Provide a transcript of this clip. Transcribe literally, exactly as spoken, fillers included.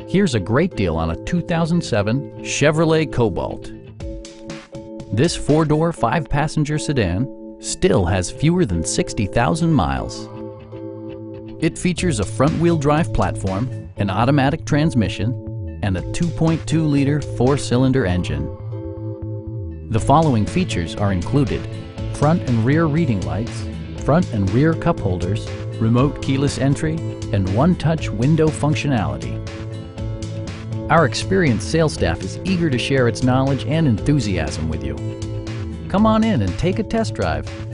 Here's a great deal on a two thousand seven Chevrolet Cobalt. This four-door, five-passenger sedan still has fewer than sixty thousand miles. It features a front-wheel drive platform, an automatic transmission, and a two point two liter four-cylinder engine. The following features are included: front and rear reading lights, front and rear cup holders, remote keyless entry, and one-touch window functionality. Our experienced sales staff is eager to share its knowledge and enthusiasm with you. Come on in and take a test drive.